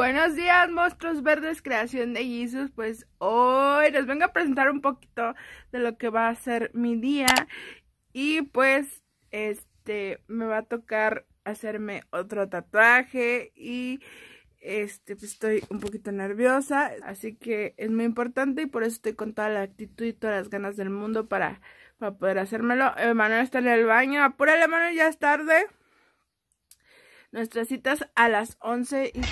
Buenos días, monstruos verdes, creación de Jesus. Pues hoy les vengo a presentar un poquito de lo que va a ser mi día. Y pues me va a tocar hacerme otro tatuaje. Y pues estoy un poquito nerviosa, así que es muy importante y por eso estoy con toda la actitud y todas las ganas del mundo para poder hacérmelo. Manuel está en el baño. Apúrale, Manuel, ya es tarde. Nuestras citas a las 11 y...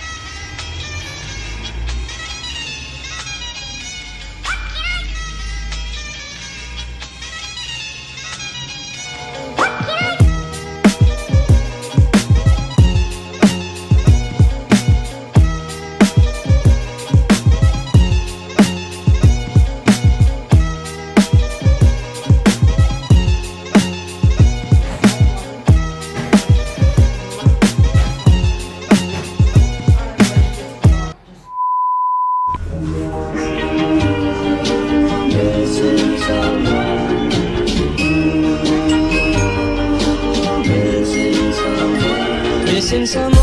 Missing someone,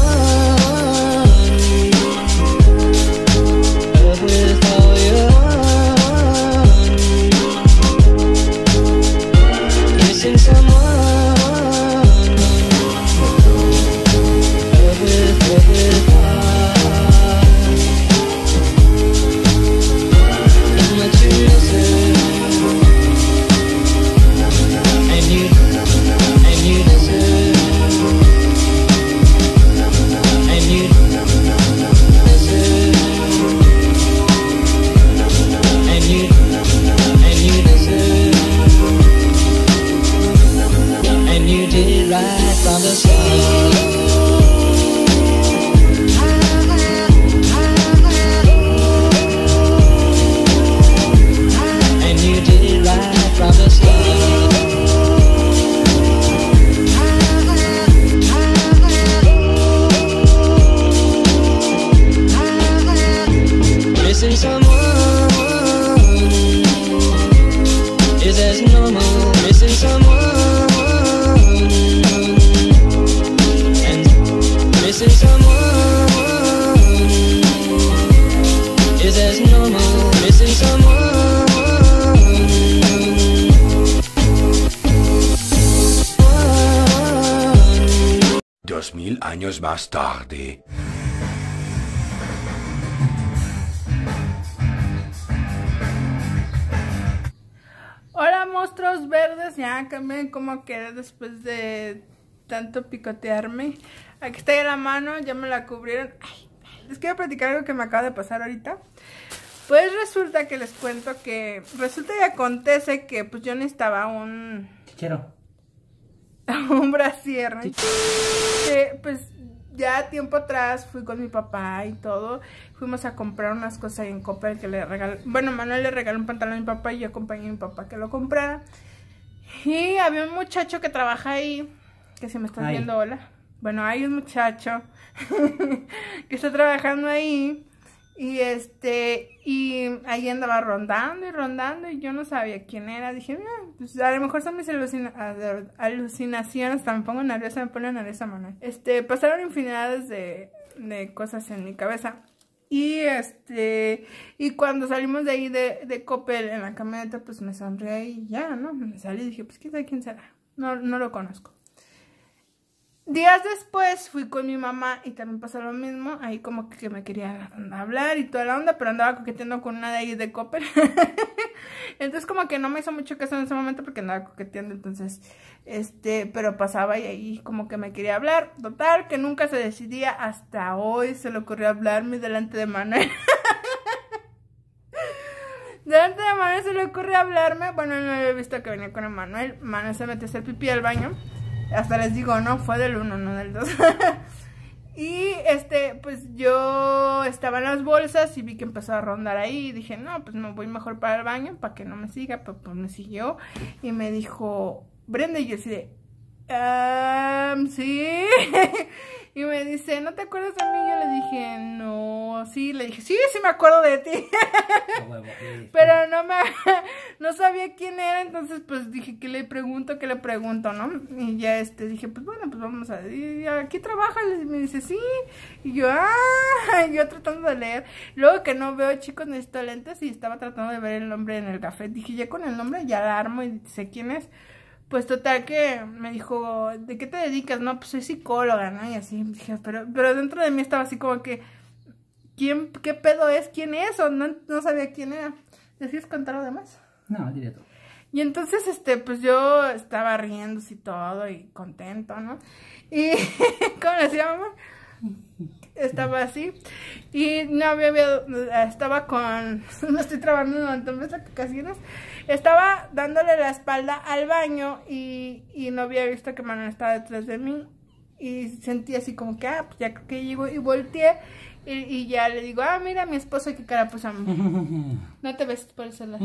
love with all your heart. Missing someone, love with heart. How much you missing, and you deserve. Right from the start, and you did it right from the start. Missing someone is as normal. Missing someone. Missing someone is as normal. Missing someone. 2000 años más tarde. Hola, monstruos verdes. Ya cambié como quedé después de tanto picotearme. Aquí está ya la mano, ya me la cubrieron. Ay, les quiero platicar algo que me acaba de pasar ahorita. Pues resulta que les cuento que... Resulta y acontece que pues yo necesitaba un... Chichero. Un brasier, ¿no? Pues ya tiempo atrás fui con mi papá y todo. Fuimos a comprar unas cosas en Coppel que le regaló... Bueno, Manuel le regaló un pantalón a mi papá y yo acompañé a mi papá que lo comprara. Y había un muchacho que trabaja ahí, que si me están viendo, hola. Bueno, hay un muchacho que está trabajando ahí y y ahí andaba rondando y yo no sabía quién era. Dije, pues a lo mejor son mis alucinaciones. Hasta me pongo nerviosa, me pone nerviosa, Manuel. Pasaron infinidades de cosas en mi cabeza. Y y cuando salimos de ahí de Coppel en la camioneta, pues me sonreí y ya, ¿no? Me salí y dije, pues quién sabe quién será. No lo conozco. Días después fui con mi mamá y también pasó lo mismo. Ahí como que me quería hablar y toda la onda, pero andaba coqueteando con una de ahí de Coppel. Entonces como que no me hizo mucho caso en ese momento porque andaba coqueteando. Entonces, pero pasaba y ahí como que me quería hablar. Total, que nunca se decidía. Hasta hoy se le ocurrió hablarme delante de Manuel. Delante de Manuel se le ocurrió hablarme. Bueno, no había visto que venía con el Manuel. Manuel se metió a hacer pipí al baño. Hasta les digo, no, fue del 1, no del 2. Y pues yo estaba en las bolsas y vi que empezó a rondar ahí. Y dije, no, pues me voy mejor para el baño para que no me siga. Pues me siguió y me dijo, Brenda, y yo así de, sí. Y me dice, ¿no te acuerdas de mí? Yo le dije, no, sí, le dije, sí, sí me acuerdo de ti. Pero no sabía quién era, entonces pues dije, ¿qué le pregunto, no? Y ya dije, pues bueno, pues vamos a... ¿Y aquí trabaja? Y me dice, sí. Y yo, yo tratando de leer. Luego que no veo, chicos, necesito lentes y estaba tratando de ver el nombre en el café. Dije, ya con el nombre ya la armo y sé quién es. Pues total que me dijo, ¿de qué te dedicas? No, pues soy psicóloga, ¿no? Y así dije, pero dentro de mí estaba así como que, ¿qué pedo es? ¿Quién es? O no sabía quién era. ¿Decides contar lo demás? No, diré tú. Y entonces, pues yo estaba riéndose y todo y contento, ¿no? Y, ¿cómo le decía, mamá? Estaba así y no estaba con, no estoy trabajando un montón de ocasiones, estaba dándole la espalda al baño y no había visto que Manuel estaba detrás de mí y sentí así como que, pues ya creo que llego y volteé y ya le digo, mira mi esposo, qué cara pues no te ves por el celular.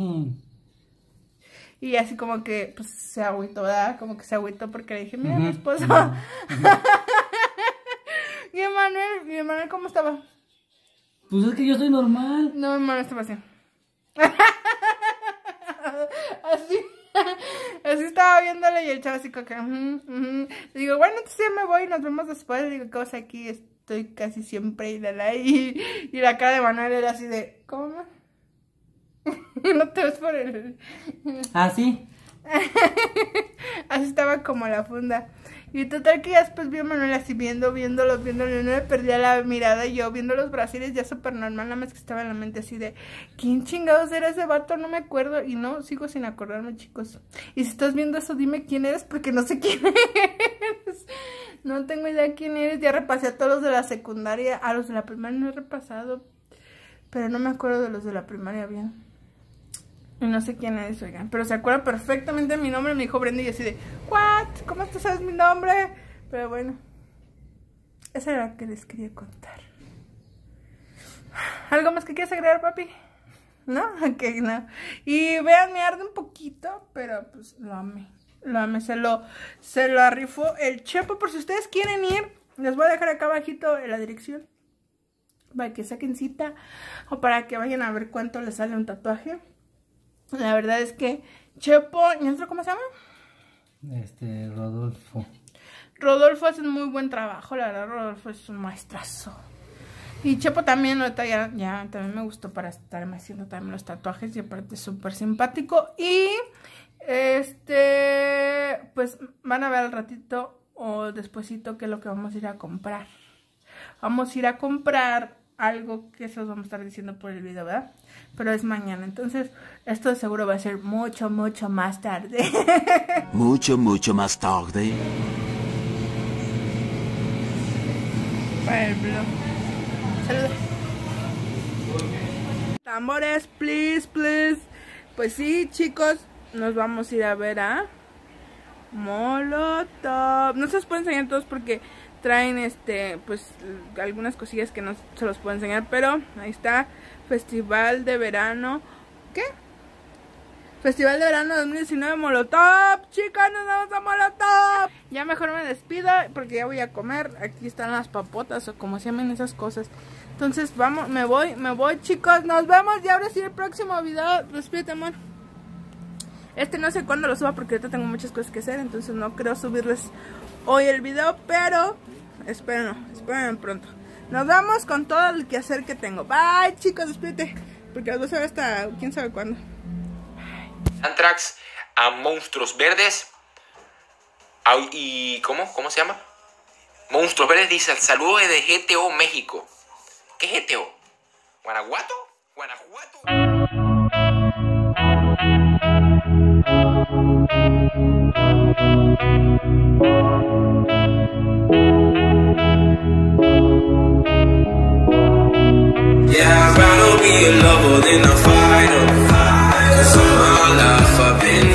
Y así como que pues se agüitó, ¿verdad? Como que se agüitó porque le dije, mira mi esposo. ¿Y Emanuel cómo estaba? Pues es que yo soy normal. No, Emanuel estaba así. Así estaba viéndole y el chavo así como que... Le digo, bueno, entonces ya me voy, nos vemos después. Le digo, cosa aquí estoy casi siempre y la cara de Manuel era así de... ¿Cómo? No te ves por el... ¿Sí? Así estaba como la funda. Y total que ya después vi a Manuel así viéndolo, y no me perdía la mirada. Y yo viendo los brasiles ya súper normal, nada más que estaba en la mente así de ¿quién chingados era ese vato? No me acuerdo. Y no, sigo sin acordarme, chicos. Y si estás viendo eso, dime quién eres, porque no sé quién eres. No tengo idea quién eres. Ya repasé a todos los de la secundaria. A los de la primaria no he repasado, pero no me acuerdo de los de la primaria bien. Y no sé quién es, oigan, pero se acuerda perfectamente de mi nombre. Me dijo Brenda y yo así de, ¿what? ¿Cómo tú sabes mi nombre? Pero bueno, esa era lo que les quería contar. ¿Algo más que quieras agregar, papi? ¿No? Ok, no. Y vean, me arde un poquito, pero pues lo amé, se lo arrifó el Chepo. Por si ustedes quieren ir, les voy a dejar acá abajito la dirección para que saquen cita o para que vayan a ver cuánto les sale un tatuaje. La verdad es que Chepo, ¿cómo se llama? Rodolfo. Rodolfo hace un muy buen trabajo, la verdad. Rodolfo es un maestrazo. Y Chepo también, ahorita ya también me gustó para estarme haciendo también los tatuajes. Y aparte es súper simpático. Y pues van a ver al ratito o despuesito qué es lo que vamos a ir a comprar. Vamos a ir a comprar algo que eso vamos a estar diciendo por el video, ¿verdad? Pero es mañana, entonces esto de seguro va a ser mucho más tarde. Mucho más tarde. Para el blog. Saludos. Tambores, please. Pues sí, chicos, nos vamos a ir a ver a Molotov. No se los puedo enseñar todos porque traen pues algunas cosillas que no se los puedo enseñar, pero ahí está, Festival de Verano. ¿Qué? Festival de Verano 2019 Molotov. Chicas, nos vamos a Molotov. Ya mejor me despido porque ya voy a comer. Aquí están las papotas o como se llaman esas cosas. Entonces vamos, me voy, chicos. Nos vemos y ahora sí el próximo video. Despídete, amor. No sé cuándo lo suba porque ahorita tengo muchas cosas que hacer, entonces no creo subirles hoy el video, pero esperen pronto. Nos vamos con todo el quehacer que tengo. Bye, chicos, despídete, porque las voy a ver hasta quién sabe cuándo. Anthrax a Monstruos Verdes. Y ¿cómo se llama? Monstruos Verdes dice: saludos de GTO México. ¿Qué es GTO? ¿Guanajuato? Yeah, I'd rather be a lover than a fighter. 'Cause all my life I've been